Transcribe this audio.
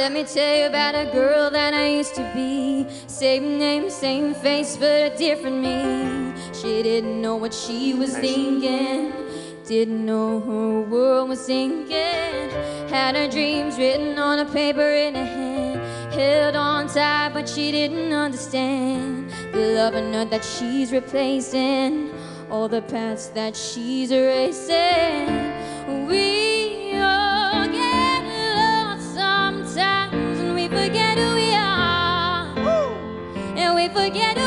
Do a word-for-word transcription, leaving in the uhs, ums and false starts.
Let me tell you about a girl that I used to be. Same name, same face, but a different me. She didn't know what she was thinking, didn't know her world was sinking. Had her dreams written on a paper in her hand, held on tight, but she didn't understand the love and her that she's replacing, all the paths that she's erasing. We all get lost sometimes, and we forget who we are. Woo! And we forget